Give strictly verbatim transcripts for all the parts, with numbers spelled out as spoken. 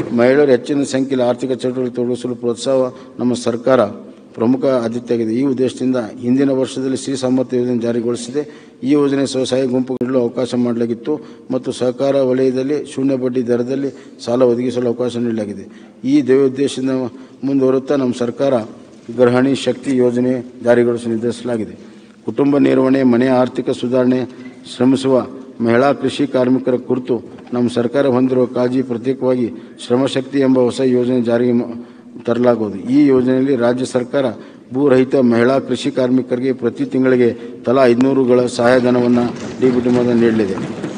ಮಹಿಳೆಯರು ಹೆಚ್ಚಿನ ಸಂಖ್ಯೆಯಲ್ಲಿ ಆರ್ಥಿಕ ಚಟುವಟಿಕೆ ತೊಡಗಿಸಲು ಪ್ರೋತ್ಸಾಹ ನಮ್ಮ ಸರ್ಕಾರ ಪ್ರಮುಖ ಆದ್ಯತೆಯಾಗಿದೆ. ಈ ಉದ್ದೇಶದಿಂದ ಹಿಂದಿನ ವರ್ಷದಲ್ಲಿ ಸ್ತ್ರೀ ಸಾಮರ್ಥ್ಯ ಯೋಜನೆ ಜಾರಿಗೊಳಿಸಿದೆ. ಈ ಯೋಜನೆ ಸ್ವಸಹಾಯ ಗುಂಪು ನೀಡಲು ಅವಕಾಶ ಮಾಡಲಾಗಿತ್ತು ಮತ್ತು ಸಹಕಾರ ವಲಯದಲ್ಲಿ ಶೂನ್ಯ ಬಡ್ಡಿ ದರದಲ್ಲಿ ಸಾಲ ಒದಗಿಸಲು ಅವಕಾಶ ನೀಡಲಾಗಿದೆ. ಈ ಧ್ಯೇಯೋದ್ದೇಶದಿಂದ ಮುಂದುವರುತ್ತಾ ನಮ್ಮ ಸರ್ಕಾರ ಗೃಹಿಣಿ ಶಕ್ತಿ ಯೋಜನೆ ಜಾರಿಗೊಳಿಸಲು ನಿರ್ಧರಿಸಲಾಗಿದೆ. ಕುಟುಂಬ ನಿರ್ವಹಣೆ, ಮನೆಯ ಆರ್ಥಿಕ ಸುಧಾರಣೆ, ಶ್ರಮಿಸುವ ಮಹಿಳಾ ಕೃಷಿ ಕಾರ್ಮಿಕರ ಕುರಿತು ನಮ್ಮ ಸರ್ಕಾರ ಹೊಂದಿರುವ ಕಾಳಜಿ ಪ್ರತ್ಯೇಕವಾಗಿ ಶ್ರಮಶಕ್ತಿ ಎಂಬ ಹೊಸ ಯೋಜನೆ ಜಾರಿಗೆ ತರಲಾಗುವುದು. ಈ ಯೋಜನೆಯಲ್ಲಿ ರಾಜ್ಯ ಸರ್ಕಾರ ಭೂರಹಿತ ಮಹಿಳಾ ಕೃಷಿ ಕಾರ್ಮಿಕರಿಗೆ ಪ್ರತಿ ತಿಂಗಳಿಗೆ ತಲಾ ಐದುನೂರುಗಳ ಸಹಾಯಧನವನ್ನು ಡಿಬಿಟಿ ಮೂಲಕ ನೀಡಲಿದೆ.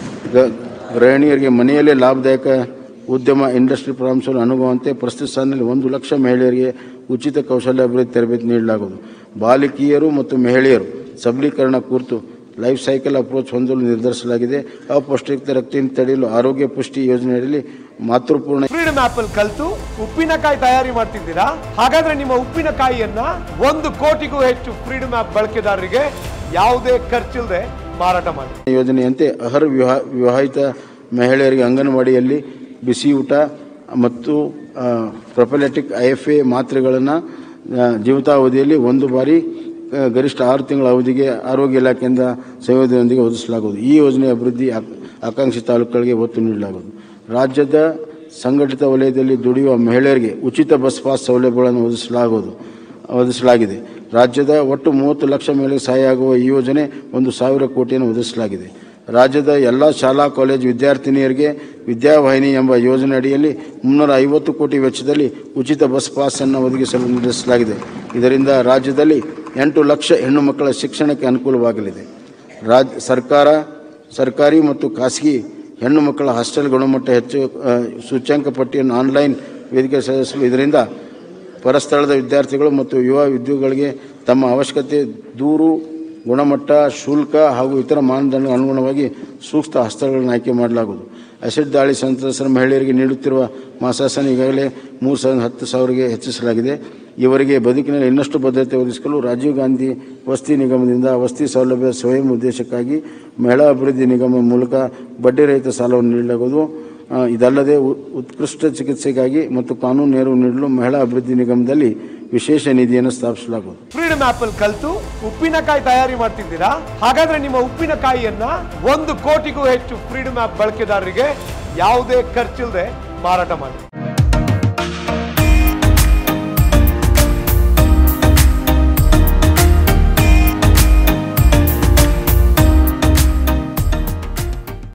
ಗೃಹಿಣಿಯರಿಗೆ ಮನೆಯಲ್ಲೇ ಲಾಭದಾಯಕ ಉದ್ಯಮ ಇಂಡಸ್ಟ್ರಿ ಪ್ರಾರಂಭಿಸಲು ಅನುಗುವಂತೆ ಪ್ರಸ್ತುತ ಸಾಲಿನಲ್ಲಿ ಒಂದು ಲಕ್ಷ ಮಹಿಳೆಯರಿಗೆ ಉಚಿತ ಕೌಶಲ್ಯ ಅಭಿವೃದ್ಧಿ ತರಬೇತಿ ನೀಡಲಾಗುವುದು. ಬಾಲಕಿಯರು ಮತ್ತು ಮಹಿಳೆಯರು ಸಬಲೀಕರಣ ಕುರಿತು ಲೈಫ್ ಸೈಕಲ್ ಅಪ್ರೋಚ್ ಹೊಂದಲು ನಿರ್ಧರಿಸಲಾಗಿದೆ. ಅಪೌಷ್ಟಿಕತೆ ರಕ್ತಹೀನತೆ ತಡೆಯಲು ಆರೋಗ್ಯ ಪುಷ್ಟಿ ಯೋಜನೆಯಲ್ಲಿ ಮಾತೃಪೂರ್ಣ ಫ್ರೀಡಮ್ ಆಪ್ ಅಲ್ಲಿ ಕಲಿತು ಉಪ್ಪಿನಕಾಯಿ ತಯಾರಿ ಮಾಡ್ತಿದ್ದೀರಾ? ಹಾಗಾದ್ರೆ ನಿಮ್ಮ ಉಪ್ಪಿನಕಾಯಿಯನ್ನ ಒಂದು ಕೋಟಿಗೂ ಹೆಚ್ಚು ಫ್ರೀಡಮ್ ಆಪ್ ಬಳಕೆದಾರರಿಗೆ ಯಾವುದೇ ಖರ್ಚಿಲ್ಲದೆ ಮಾರಾಟ ಮಾಡಿ. ಯೋಜನೆಯಂತೆ ಅರ್ಹ ವಿವಾಹಿತ ಮಹಿಳೆಯರಿಗೆ ಅಂಗನವಾಡಿಯಲ್ಲಿ ಬಿಸಿ ಊಟ ಮತ್ತು ಪ್ರೊಫಿಲಾಕ್ಟಿಕ್ ಐ ಎಫ್ ಎ ಮಾತ್ರೆಗಳನ್ನು ಜೀವಿತಾವಧಿಯಲ್ಲಿ ಒಂದು ಬಾರಿ ಗರಿಷ್ಠ ಆರು ತಿಂಗಳ ಅವಧಿಗೆ ಆರೋಗ್ಯ ಇಲಾಖೆಯಿಂದ ಸಂಯೋಜನೆಯೊಂದಿಗೆ ಒದಗಿಸಲಾಗುವುದು. ಈ ಯೋಜನೆ ಅಭಿವೃದ್ಧಿ ಆಕಾಂಕ್ಷಿ ತಾಲೂಕುಗಳಿಗೆ ಒತ್ತು ನೀಡಲಾಗುವುದು. ರಾಜ್ಯದ ಸಂಘಟಿತ ವಲಯದಲ್ಲಿ ದುಡಿಯುವ ಮಹಿಳೆಯರಿಗೆ ಉಚಿತ ಬಸ್ ಪಾಸ್ ಸೌಲಭ್ಯಗಳನ್ನು ಒದಗಿಸಲಾಗುವುದು ಒದಗಿಸಲಾಗಿದೆ. ರಾಜ್ಯದ ಒಟ್ಟು ಮೂವತ್ತು ಲಕ್ಷ ಮಹಿಳೆಗೆ ಸಹಾಯ ಆಗುವ ಈ ಯೋಜನೆ ಒಂದು ಸಾವಿರ ಕೋಟಿಯನ್ನು ಒದಗಿಸಲಾಗಿದೆ. ರಾಜ್ಯದ ಎಲ್ಲ ಶಾಲಾ ಕಾಲೇಜು ವಿದ್ಯಾರ್ಥಿನಿಯರಿಗೆ ವಿದ್ಯಾವಾಹಿನಿ ಎಂಬ ಯೋಜನೆ ಅಡಿಯಲ್ಲಿ ಮುನ್ನೂರ ಐವತ್ತು ಕೋಟಿ ವೆಚ್ಚದಲ್ಲಿ ಉಚಿತ ಬಸ್ ಪಾಸ್ ಅನ್ನು ಒದಗಿಸಲು ನಿರ್ಧರಿಸಲಾಗಿದೆ. ಇದರಿಂದ ರಾಜ್ಯದಲ್ಲಿ ಎಂಟು ಲಕ್ಷ ಹೆಣ್ಣು ಮಕ್ಕಳ ಶಿಕ್ಷಣಕ್ಕೆ ಅನುಕೂಲವಾಗಲಿದೆ. ರಾಜ್ಯ ಸರ್ಕಾರ ಸರ್ಕಾರಿ ಮತ್ತು ಖಾಸಗಿ ಹೆಣ್ಣು ಮಕ್ಕಳ ಹಾಸ್ಟೆಲ್ ಗುಣಮಟ್ಟ ಹೆಚ್ಚು ಸೂಚ್ಯಂಕ ಪಟ್ಟಿಯನ್ನು ಆನ್ಲೈನ್ ವೇದಿಕೆ ಸಲ್ಲಿಸಲು ಇದರಿಂದ ಪರಸ್ಥಳದ ವಿದ್ಯಾರ್ಥಿಗಳು ಮತ್ತು ಯುವ ಉದ್ಯೋಗಿಗಳಿಗೆ ತಮ್ಮ ಅವಶ್ಯಕತೆ, ದೂರು, ಗುಣಮಟ್ಟ, ಶುಲ್ಕ ಹಾಗೂ ಇತರ ಮಾನದಂಡ ಅನುಗುಣವಾಗಿ ಸೂಕ್ತ ಹಸ್ತಗಳನ್ನು ಆಯ್ಕೆ ಮಾಡಲಾಗುವುದು. ಅಸಿಡ್ ದಾಳಿ ಸಂತ್ರಸ್ತರ ಮಹಿಳೆಯರಿಗೆ ನೀಡುತ್ತಿರುವ ಮಾಸಾಸನ ಈಗಾಗಲೇ ಮೂರು ಸಾವಿರದ ಹತ್ತು ಸಾವಿರಗೆ ಹೆಚ್ಚಿಸಲಾಗಿದೆ. ಇವರಿಗೆ ಬದುಕಿನಲ್ಲಿ ಇನ್ನಷ್ಟು ಭದ್ರತೆ ಒದಗಿಸಲು ರಾಜೀವ್ ಗಾಂಧಿ ವಸತಿ ನಿಗಮದಿಂದ ವಸತಿ ಸೌಲಭ್ಯ ಸ್ವಯಂ ಉದ್ದೇಶಕ್ಕಾಗಿ ಮಹಿಳಾ ಅಭಿವೃದ್ಧಿ ನಿಗಮ ಮೂಲಕ ಬಡ್ಡಿರಹಿತ ಸಾಲವನ್ನು ನೀಡಲಾಗುವುದು. ಇದಲ್ಲದೆ ಉತ್ಕೃಷ್ಟ ಚಿಕಿತ್ಸೆಗಾಗಿ ಮತ್ತು ಕಾನೂನು ನೆರವು ನೀಡಲು ಮಹಿಳಾ ಅಭಿವೃದ್ಧಿ ನಿಗಮದಲ್ಲಿ ವಿಶೇಷ ನಿಧಿಯನ್ನು ಸ್ಥಾಪಿಸಲಾಗುವುದು. ಫ್ರೀಡಮ್ ಆಪ್ ಅಲ್ಲಿ ಕಲಿತು ಉಪ್ಪಿನಕಾಯಿ ತಯಾರಿ ಮಾಡ್ತಿದ್ದೀರಾ? ಹಾಗಾದ್ರೆ ನಿಮ್ಮ ಉಪ್ಪಿನಕಾಯಿಯನ್ನ ಒಂದು ಕೋಟಿಗೂ ಹೆಚ್ಚು ಫ್ರೀಡಮ್ ಆಪ್ ಬಳಕೆದಾರರಿಗೆ ಯಾವುದೇ ಖರ್ಚಿಲ್ಲದೆ ಮಾರಾಟ ಮಾಡಿ.